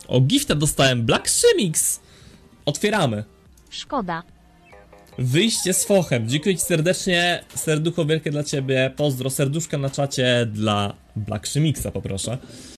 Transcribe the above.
O, gifta dostałem, Black Shimix! Otwieramy. Szkoda. Wyjście z fochem. Dziękuję ci serdecznie, serducho wielkie dla ciebie. Pozdro, serduszka na czacie dla Black Shimixa poproszę.